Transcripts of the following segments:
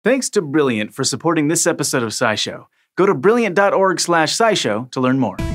Thanks to Brilliant for supporting this episode of SciShow. Go to brilliant.org/scishow to learn more.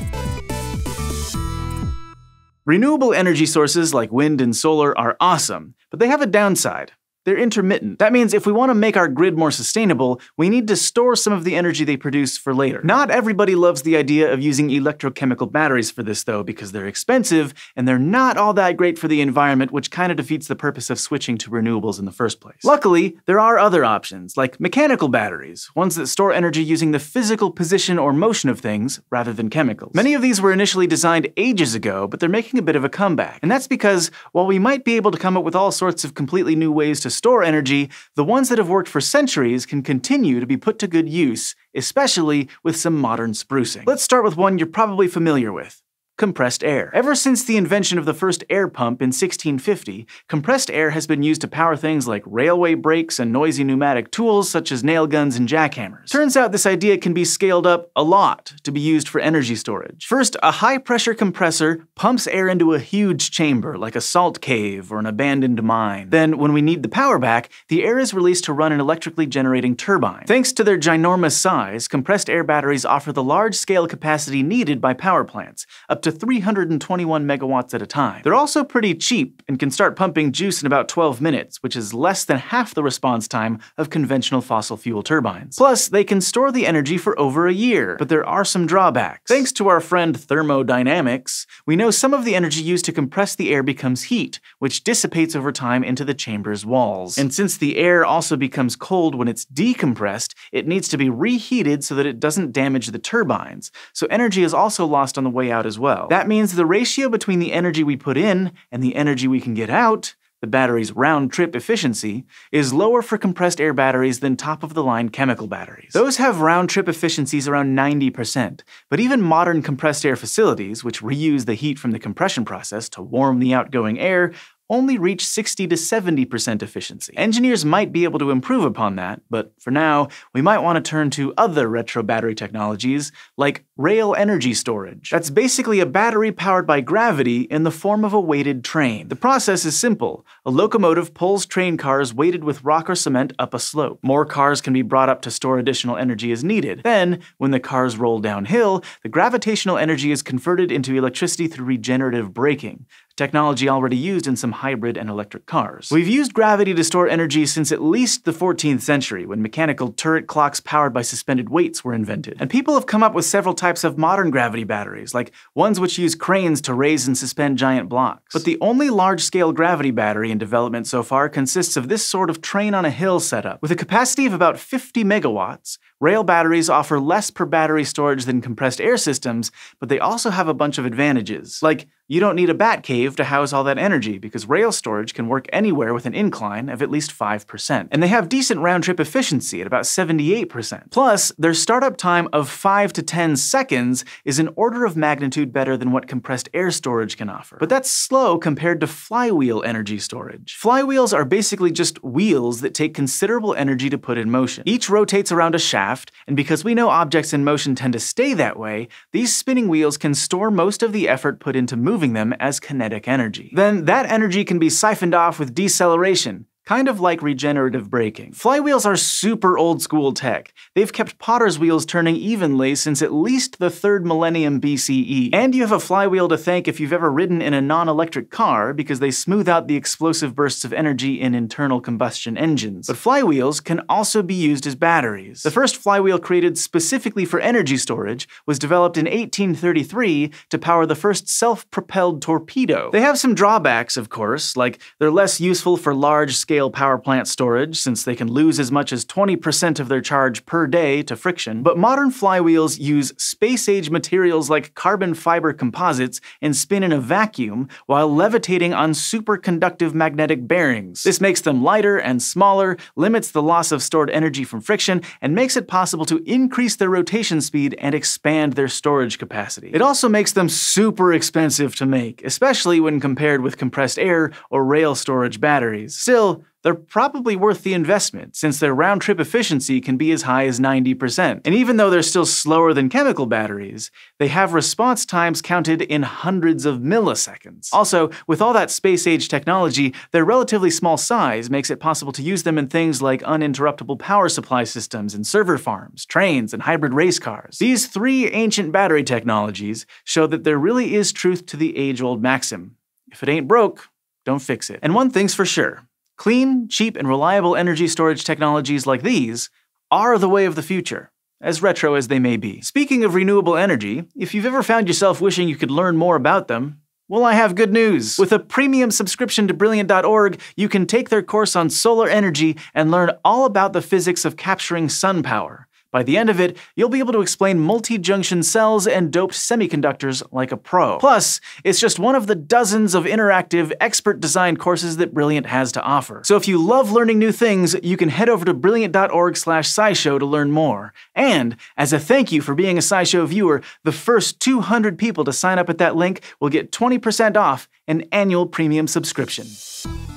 Renewable energy sources like wind and solar are awesome, but they have a downside. They're intermittent. That means if we want to make our grid more sustainable, we need to store some of the energy they produce for later. Not everybody loves the idea of using electrochemical batteries for this though, because they're expensive and they're not all that great for the environment, which kind of defeats the purpose of switching to renewables in the first place. Luckily, there are other options, like mechanical batteries, ones that store energy using the physical position or motion of things rather than chemicals. Many of these were initially designed ages ago, but they're making a bit of a comeback. And that's because while we might be able to come up with all sorts of completely new ways to store energy, the ones that have worked for centuries can continue to be put to good use, especially with some modern sprucing. Let's start with one you're probably familiar with. Compressed air. Ever since the invention of the first air pump in 1650, compressed air has been used to power things like railway brakes and noisy pneumatic tools such as nail guns and jackhammers. Turns out this idea can be scaled up a lot to be used for energy storage. First, a high-pressure compressor pumps air into a huge chamber like a salt cave or an abandoned mine. Then, when we need the power back, the air is released to run an electrically generating turbine. Thanks to their ginormous size, compressed air batteries offer the large-scale capacity needed by power plants, up to 321 megawatts at a time. They're also pretty cheap and can start pumping juice in about 12 minutes, which is less than half the response time of conventional fossil fuel turbines. Plus, they can store the energy for over a year, but there are some drawbacks. Thanks to our friend thermodynamics, we know some of the energy used to compress the air becomes heat, which dissipates over time into the chamber's walls. And since the air also becomes cold when it's decompressed, it needs to be reheated so that it doesn't damage the turbines. So energy is also lost on the way out as well. That means the ratio between the energy we put in and the energy we can get out, the battery's round-trip efficiency, is lower for compressed air batteries than top-of-the-line chemical batteries. Those have round-trip efficiencies around 90%, but even modern compressed air facilities, which reuse the heat from the compression process to warm the outgoing air, only reach 60 to 70% efficiency. Engineers might be able to improve upon that, but for now, we might want to turn to other retro battery technologies, like rail energy storage. That's basically a battery powered by gravity in the form of a weighted train. The process is simple. A locomotive pulls train cars weighted with rock or cement up a slope. More cars can be brought up to store additional energy as needed. Then, when the cars roll downhill, the gravitational energy is converted into electricity through regenerative braking, technology already used in some hybrid and electric cars. We've used gravity to store energy since at least the 14th century, when mechanical turret clocks powered by suspended weights were invented. And people have come up with several types of modern gravity batteries, like ones which use cranes to raise and suspend giant blocks. But the only large-scale gravity battery in development so far consists of this sort of train-on-a-hill setup. With a capacity of about 50 megawatts, rail batteries offer less per battery storage than compressed air systems, but they also have a bunch of advantages. Like, you don't need a bat cave to house all that energy, because rail storage can work anywhere with an incline of at least 5%. And they have decent round-trip efficiency at about 78%. Plus, their startup time of 5 to 10 seconds is an order of magnitude better than what compressed air storage can offer. But that's slow compared to flywheel energy storage. Flywheels are basically just wheels that take considerable energy to put in motion. Each rotates around a shaft, and because we know objects in motion tend to stay that way, these spinning wheels can store most of the effort put into moving them as kinetic energy. Then that energy can be siphoned off with deceleration, kind of like regenerative braking. Flywheels are super old-school tech. They've kept potter's wheels turning evenly since at least the 3rd millennium BCE. And you have a flywheel to thank if you've ever ridden in a non-electric car, because they smooth out the explosive bursts of energy in internal combustion engines. But flywheels can also be used as batteries. The first flywheel created specifically for energy storage was developed in 1833 to power the first self-propelled torpedo. They have some drawbacks, of course, like they're less useful for large-scale power plant storage, since they can lose as much as 20% of their charge per day to friction. But modern flywheels use space-age materials like carbon fiber composites and spin in a vacuum while levitating on superconductive magnetic bearings. This makes them lighter and smaller, limits the loss of stored energy from friction, and makes it possible to increase their rotation speed and expand their storage capacity. It also makes them super expensive to make, especially when compared with compressed air or rail storage batteries. Still, they're probably worth the investment, since their round-trip efficiency can be as high as 90%. And even though they're still slower than chemical batteries, they have response times counted in hundreds of milliseconds. Also, with all that space-age technology, their relatively small size makes it possible to use them in things like uninterruptible power supply systems in server farms, trains, and hybrid race cars. These three ancient battery technologies show that there really is truth to the age-old maxim: if it ain't broke, don't fix it. And one thing's for sure: clean, cheap, and reliable energy storage technologies like these are the way of the future, as retro as they may be. Speaking of renewable energy, if you've ever found yourself wishing you could learn more about them, well, I have good news. With a premium subscription to Brilliant.org, you can take their course on solar energy and learn all about the physics of capturing sun power. By the end of it, you'll be able to explain multi-junction cells and doped semiconductors like a pro. Plus, it's just one of the dozens of interactive, expert-designed courses that Brilliant has to offer. So if you love learning new things, you can head over to Brilliant.org/SciShow to learn more. And, as a thank you for being a SciShow viewer, the first 200 people to sign up at that link will get 20% off an annual premium subscription.